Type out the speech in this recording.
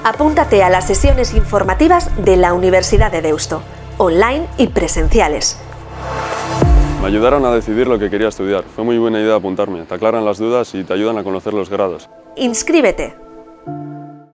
Apúntate a las sesiones informativas de la Universidad de Deusto, online y presenciales. Me ayudaron a decidir lo que quería estudiar. Fue muy buena idea apuntarme. Te aclaran las dudas y te ayudan a conocer los grados. Inscríbete.